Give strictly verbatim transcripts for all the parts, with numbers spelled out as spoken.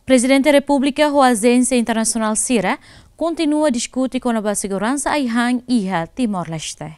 Presidente da República, a Ajénsia Internasional sira, kontinua diskuti com a Seguransan Ai-Han iha Timor-Leste.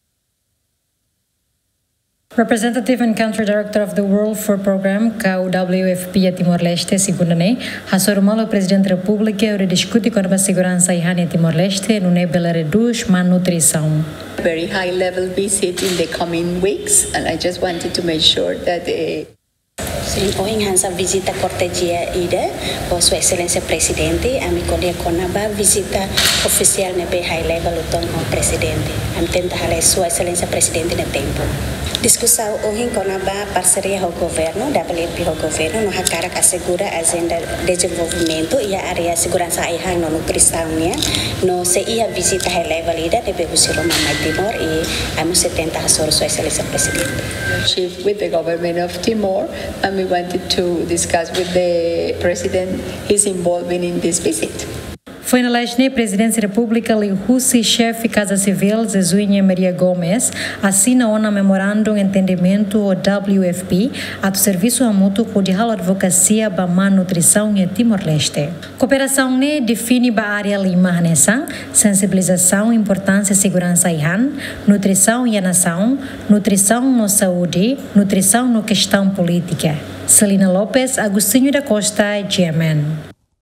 Representative and Country Director of the World Food Program, K W F P a Timor-Leste, segunda-ne, Hassorumalo, Presidente da República, discute com a Seguransan Ai-Han a Timor-Leste, no nível reduz malnutrição. Very high-level visit in the coming weeks, and I just wanted to make sure that uh, Sim, hoje a visita cortesia ida, por Sua Excelência Presidente, a minha colega Conaba visita oficial nebe high level utong o Presidente. Am tenta hale Sua Excelência Presidente no tempo. Discussão hoje Conaba parceria ao governo, W F P ao governo, no hakara que assegura a agenda de desenvolvimento e a área Seguransan Ai-Han no nutrição, no se ia visita high level ida nebe busiro mamai Timor e amo se tenta hasor Sua Excelência Presidente. With the government of Timor, and we wanted to discuss with the president his involvement in this visit. Foi na Leste, Presidência da República, o Russi, chefe Casa Civil, Zezuinha Maria Gomes, assina um memorando de entendimento o W F P, a do Serviço a Mútuo com de advocacia para a nutrição em Timor-Leste. Cooperação ne define a área lima nessa, sensibilização, importância Seguransan Ai-Han, nutrição e a nação, nutrição no saúde, nutrição no questão política. Celina Lopes, Agostinho da Costa, G M N.